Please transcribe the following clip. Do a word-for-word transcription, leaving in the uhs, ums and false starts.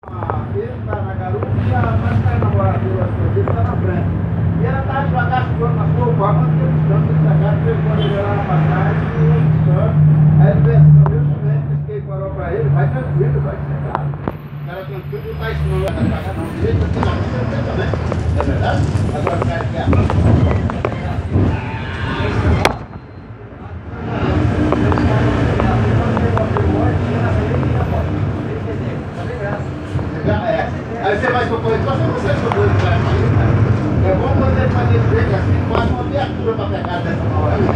Ele está na garupa e a mais que a namorada dele está na frente. E ela está devagar segurando na sua forma, antes que ele descansa, ele está quando ele lá na passagem e ele descansa. Aí ele pensa, não, eu também, que ele parou para ele, vai tranquilo, vai sentado. O cara tranquilo não está ensinando a devagar, não. Do jeito que você também. É verdade? Agora o cara quer a mão. Aí você vai socorrer, só se você socorrer, cara. É bom quando ele fazer jeito assim, faz uma abertura para pegar dessa hora.